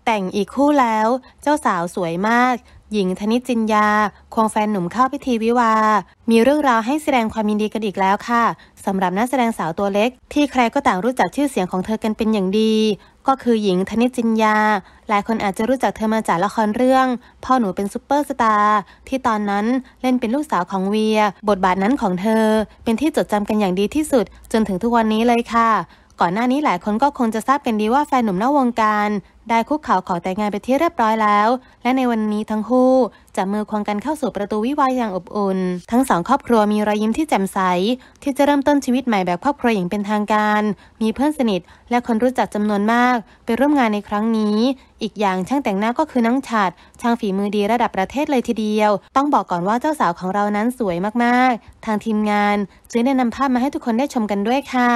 แต่งอีกคู่แล้วเจ้าสาวสวยมากหญิงธนิจจินยาควงแฟนหนุ่มเข้าพิธีวิวาห์มีเรื่องราวให้แสดงความยินดีกันอีกแล้วค่ะสำหรับนักแสดงสาวตัวเล็กที่ใครก็ต่างรู้จักชื่อเสียงของเธอกันเป็นอย่างดีก็คือหญิงธนิจจินยาหลายคนอาจจะรู้จักเธอมาจากละครเรื่องพ่อหนูเป็นซุปเปอร์สตาร์ที่ตอนนั้นเล่นเป็นลูกสาวของเวียบทบาทนั้นของเธอเป็นที่จดจำกันอย่างดีที่สุดจนถึงทุกวันนี้เลยค่ะก่อนหน้านี้หลายคนก็คงจะทราบกันดีว่าแฟนหนุ่มนอกวงการได้คุกเข่าขอแต่งงานไปที่เรียบร้อยแล้วและในวันนี้ทั้งคู่จับมือควงกันเข้าสู่ประตูวิวาห์อย่างอบอุ่นทั้งสองครอบครัวมีรอยยิ้มที่แจ่มใสที่จะเริ่มต้นชีวิตใหม่แบบครอบครัวอย่างเป็นทางการมีเพื่อนสนิทและคนรู้จักจำนวนมากไปร่วมงานในครั้งนี้อีกอย่างช่างแต่งหน้าก็คือน้องฉัตรช่างฝีมือดีระดับประเทศเลยทีเดียวต้องบอกก่อนว่าเจ้าสาวของเรานั้นสวยมากๆทางทีมงานจึงได้นำภาพมาให้ทุกคนได้ชมกันด้วยค่ะ